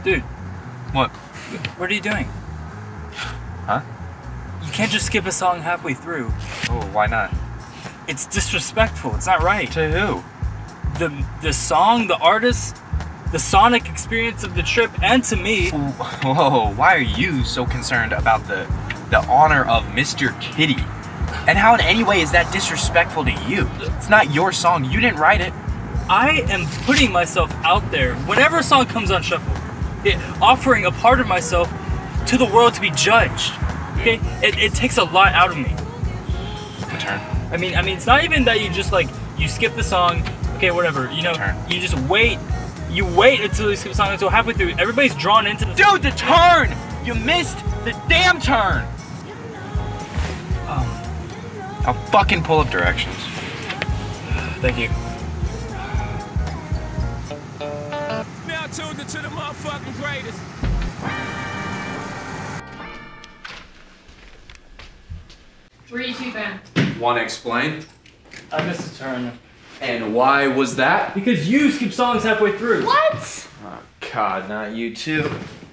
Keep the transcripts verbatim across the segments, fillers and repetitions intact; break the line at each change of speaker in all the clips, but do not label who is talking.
Dude.
What?
What are you doing?
Huh?
You can't just skip a song halfway through.
Oh, why not?
It's disrespectful. It's not right.
To who?
The the song, the artist, the sonic experience of the trip, and to me.
Whoa, why are you so concerned about the the honor of Mister Kitty? And how in any way is that disrespectful to you? It's not your song. You didn't write it.
I am putting myself out there whenever a song comes on shuffle, it, offering a part of myself to the world to be judged. Okay, it, it takes a lot out of me.
Return.
I mean, I mean, it's not even that you just like you skip the song. Okay, whatever. You know,
Turn.
you just wait. You wait until you skip the song until halfway through. Everybody's drawn into the.
Dude, the turn! You missed the damn turn.
Um,
I'll fucking pull up directions.
Thank you.
Now tuned into the motherfucking greatest.
Three, two, then.
Want to explain?
I missed a turn.
And why was that?
Because you skip songs halfway through.
What?
Oh, God, not you too.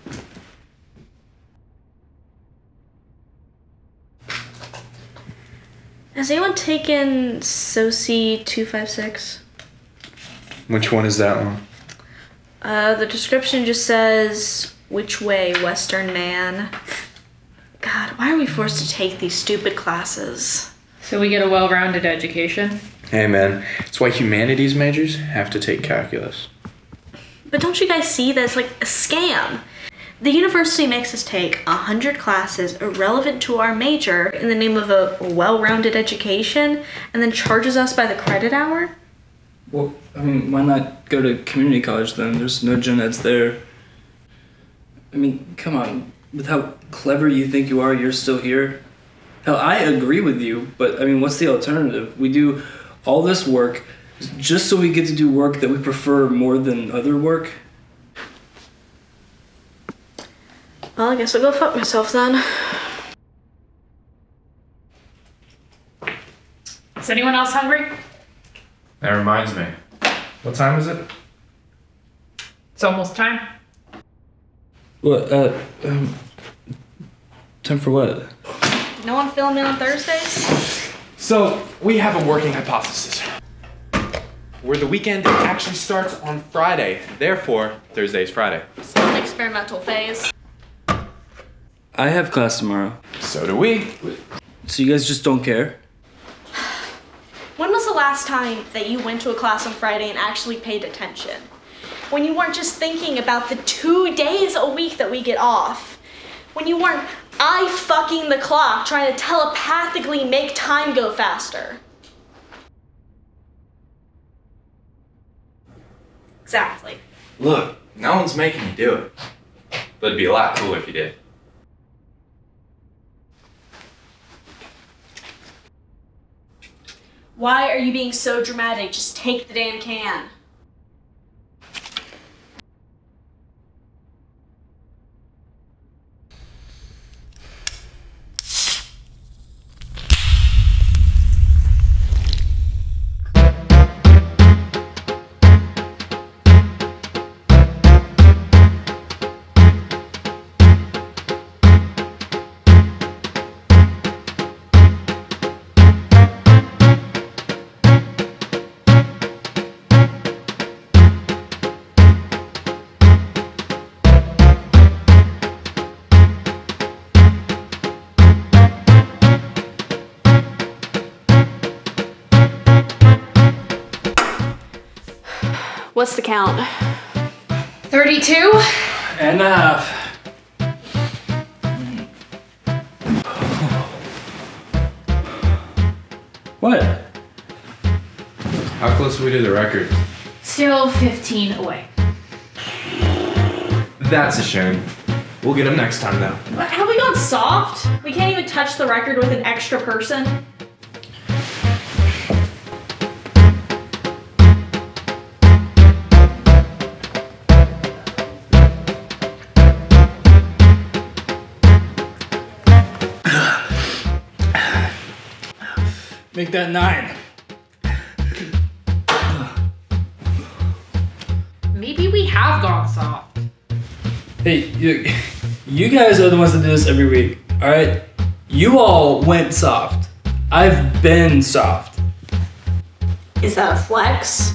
Has anyone taken Soci two five six?
Which one is that one?
Uh, the description just says, which way, Western man? God, why are we forced to take these stupid classes?
So we get a well-rounded education?
Hey man, it's why humanities majors have to take calculus.
But don't you guys see that it's like a scam? The university makes us take a hundred classes irrelevant to our major in the name of a well-rounded education and then charges us by the credit hour?
Well, I mean, why not go to community college then? There's no gen eds there. I mean, come on. With how clever you think you are, you're still here. Hell, I agree with you, but I mean, what's the alternative? We do all this work just so we get to do work that we prefer more than other work?
Well, I guess I'll go fuck myself then.
Is anyone else hungry?
That reminds me. What time is it?
It's almost time.
What, uh, um, time for what?
No one filling in on Thursdays?
So, we have a working hypothesis. Where the weekend actually starts on Friday. Therefore, Thursday is Friday.
Still an experimental phase.
I have class tomorrow.
So do we.
So you guys just don't care?
When was the last time that you went to a class on Friday and actually paid attention? When you weren't just thinking about the two days a week that we get off. When you weren't I fucking the clock trying to telepathically make time go faster. Exactly.
Look, no one's making you do it. But it'd be a lot cooler if you did.
Why are you being so dramatic? Just take the damn can. What's the count?
thirty-two?
And a half. What?
How close are we to the record?
Still fifteen away.
That's a shame. We'll get them next time though.
What, have we gone soft? We can't even touch the record with an extra person?
Make that nine.
Maybe we have gone soft.
Hey, you, you guys are the ones that do this every week, all right? You all went soft. I've been soft.
Is that a flex?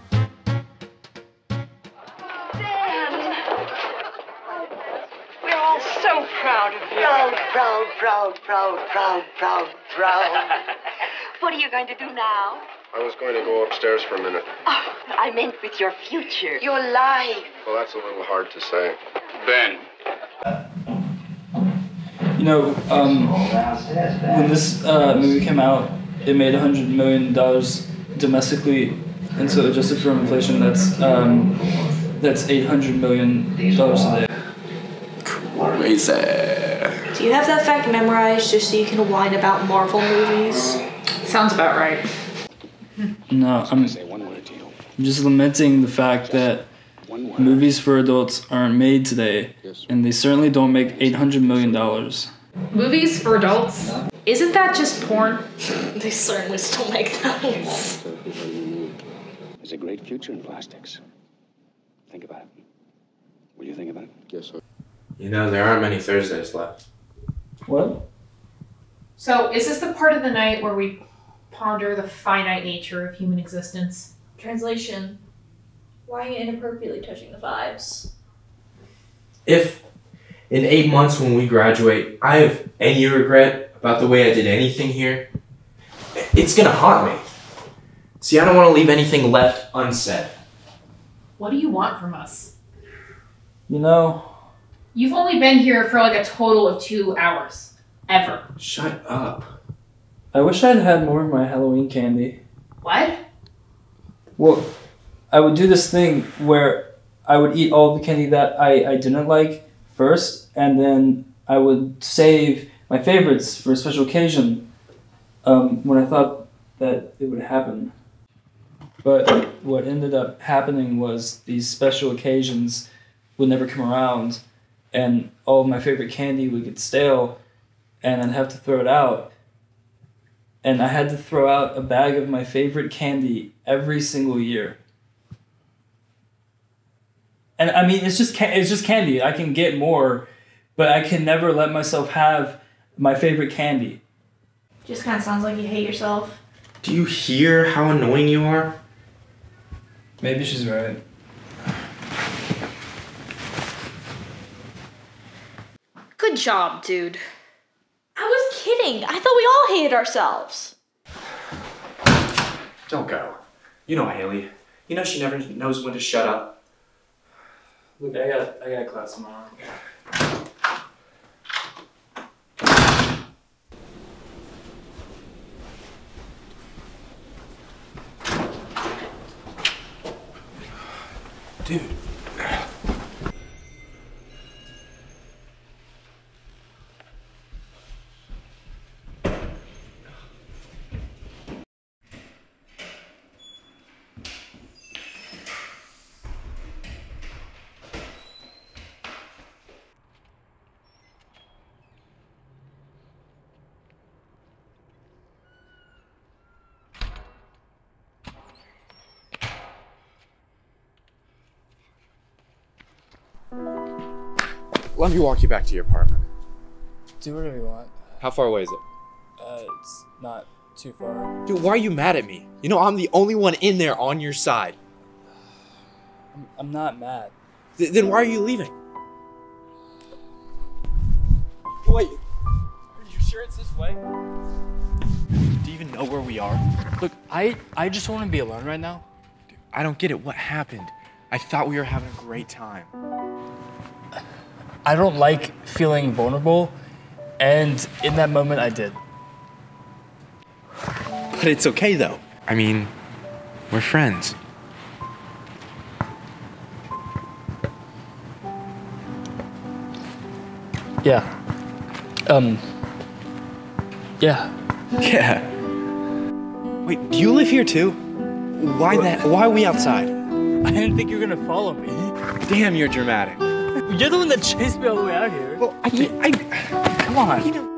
We're all so proud of you. Proud, proud, proud, proud, proud, proud, proud. What are you going to do now?
I was going to go upstairs for a minute.
Oh, I meant with your future. Your life.
Well, that's a little hard to say.
Ben.
You know, um, when this uh, movie came out, it made one hundred million dollars domestically, and so adjusted for inflation, that's um, that's eight hundred million dollars a day.
Crazy.
Do you have that fact memorized just so you can whine about Marvel movies?
Sounds about right.
No, I'm just lamenting the fact that movies for adults aren't made today, and they certainly don't make eight hundred million dollars.
Movies for adults? Isn't that just porn?
They certainly still make those.
There's a great future in plastics. Think about it. Will you think about it?
Yes, sir.
You know, there aren't many Thursdays left.
What?
So, is this the part of the night where we ponder the finite nature of human existence?
Translation. Why are you inappropriately touching the vibes?
If in eight months when we graduate, I have any regret about the way I did anything here, it's gonna haunt me. See, I don't want to leave anything left unsaid.
What do you want from us?
You know,
You've only been here for like a total of two hours. Ever.
Shut up.
I wish I'd had more of my Halloween candy.
What?
Well, I would do this thing where I would eat all the candy that I, I didn't like first, and then I would save my favorites for a special occasion um, when I thought that it would happen. But what ended up happening was these special occasions would never come around, and all of my favorite candy would get stale, and I'd have to throw it out. And I had to throw out a bag of my favorite candy every single year. And I mean, it's just it's just candy. I can get more, but I can never let myself have my favorite candy.
Just kind of sounds like you hate yourself.
Do you hear how annoying you are?
Maybe she's right.
Good job, dude. I was kidding. I thought we all hated ourselves.
Don't go. You know Haley. You know she never knows when to shut up.
Look, I got I got class tomorrow.
Dude. Let me walk you back to your apartment.
Do whatever you want.
How far away is it?
Uh, it's not too far.
Dude, why are you mad at me? You know I'm the only one in there on your side.
I'm, I'm not mad.
Th- then why are you leaving? Wait, are you sure it's this way? Do you even know where we are?
Look, I I just want to be alone right now.
Dude, I don't get it. What happened? I thought we were having a great time.
I don't like feeling vulnerable, and in that moment I did.
But it's okay though. I mean, we're friends.
Yeah. Um. Yeah.
Yeah. Wait, do you live here too? Why that? Why are we outside?
I didn't think you were gonna follow me.
Damn, you're dramatic.
You're the one that chased me all the way out here.
Well, I can't. I. Come on. You know.